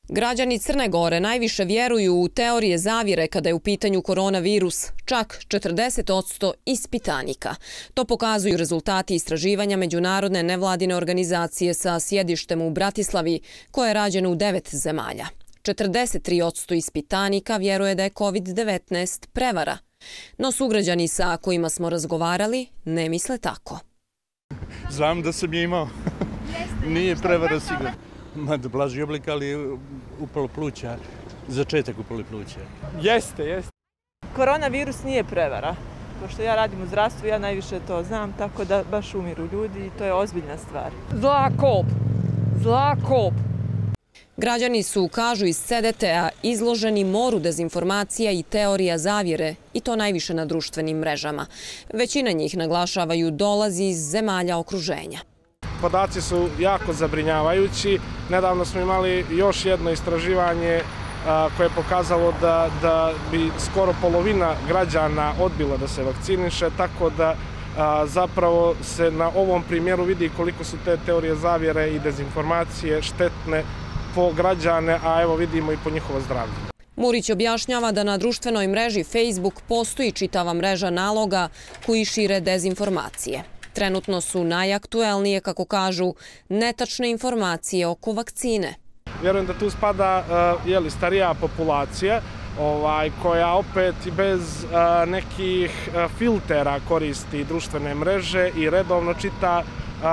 Građani Crne Gore najviše vjeruju u teorije zavjere kada je u pitanju koronavirus, čak 40% ispitanika. To pokazuju rezultati istraživanja međunarodne nevladine organizacije sa sjedištem u Bratislavi, koje je rađeno u 9 zemalja. 43% ispitanika vjeruje da je COVID-19 prevara. No sugrađani sa kojima smo razgovarali ne misle tako. Znam da sam je imao. Nije prevara sigurno. Blaži oblik, ali upalo pluća. Začetak upalo pluća. Jeste. Koronavirus nije prevara. Pošto ja radim u zdravstvu, ja najviše to znam, tako da baš umiru ljudi i to je ozbiljna stvar. Zla kop. Građani su, kažu iz CDT-a, izloženi moru dezinformacija i teorija zavjere, i to najviše na društvenim mrežama. Većina njih, naglašavaju, dolazi iz zemalja okruženja. Podaci su jako zabrinjavajući. Nedavno smo imali još jedno istraživanje koje je pokazalo da bi skoro polovina građana odbila da se vakciniše, tako da zapravo se na ovom primjeru vidi koliko su te teorije zavjere i dezinformacije štetne po građane, a evo vidimo i po njihovo zdravlje. Murić objašnjava da na društvenoj mreži Facebook postoji čitava mreža naloga koji šire dezinformacije. Trenutno su najaktuelnije, kako kažu, netačne informacije oko vakcine. Vjerujem da tu spada starija populacija koja opet bez nekih filtera koristi društvene mreže i redovno čita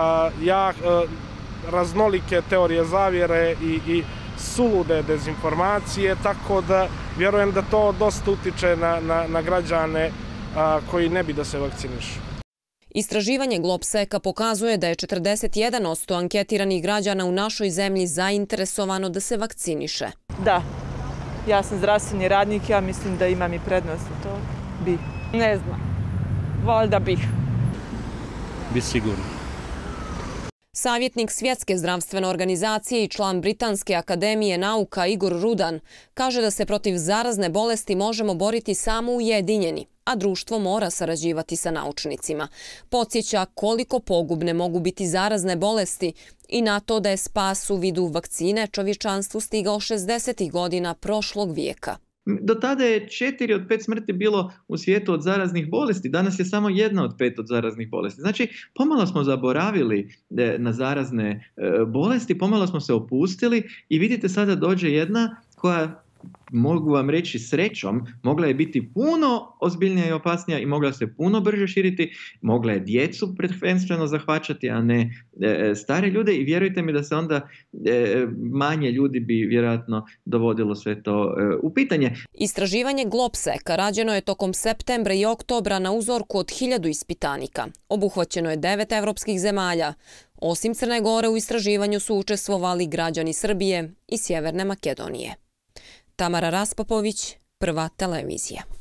raznolike teorije zavjere i sulude dezinformacije, tako da vjerujem da to dosta utiče na građane koji ne bi da se vakcinišu. Istraživanje Globseka pokazuje da je 41% anketiranih građana u našoj zemlji zainteresovano da se vakciniše. Da, ja sam zdravstveni radnik, ja mislim da imam i prednost u to. Bi. Ne znam, valjda bih. Bi sigurno. Savjetnik Svjetske zdravstvene organizacije i član Britanske akademije nauka Igor Rudan kaže da se protiv zarazne bolesti možemo boriti samo ujedinjeni, a društvo mora sarađivati sa naučnicima. Podsjeća koliko pogubne mogu biti zarazne bolesti i na to da je spas u vidu vakcine čovječanstvu stigao 60. godina prošlog vijeka. Do tada je 4 od 5 smrti bilo u svijetu od zaraznih bolesti. Danas je samo 1 od 5 od zaraznih bolesti. Znači, pomalo smo zaboravili na zarazne bolesti, pomalo smo se opustili i vidite sada dođe jedna koja, mogu vam reći srećom, mogla je biti puno ozbiljnija i opasnija i mogla se puno brže širiti, mogla je djecu prvenstveno zahvaćati, a ne stare ljude i vjerujte mi da se onda manje ljudi bi vjerojatno dovodilo sve to u pitanje. Istraživanje Globseka rađeno je tokom septembra i oktobra na uzorku od 1000 ispitanika. Obuhvaćeno je 9 evropskih zemalja. Osim Crne Gore u istraživanju su učestvovali građani Srbije i Sjeverne Makedonije. Tamara Raspopović, Prva televizija.